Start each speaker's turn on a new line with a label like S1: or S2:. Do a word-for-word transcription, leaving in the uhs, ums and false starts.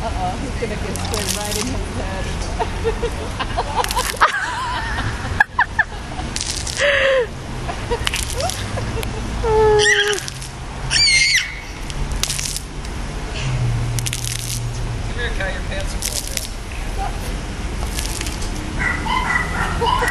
S1: Uh-oh, he's gonna get squared right in his head.
S2: Come here, Kai, your pants are full.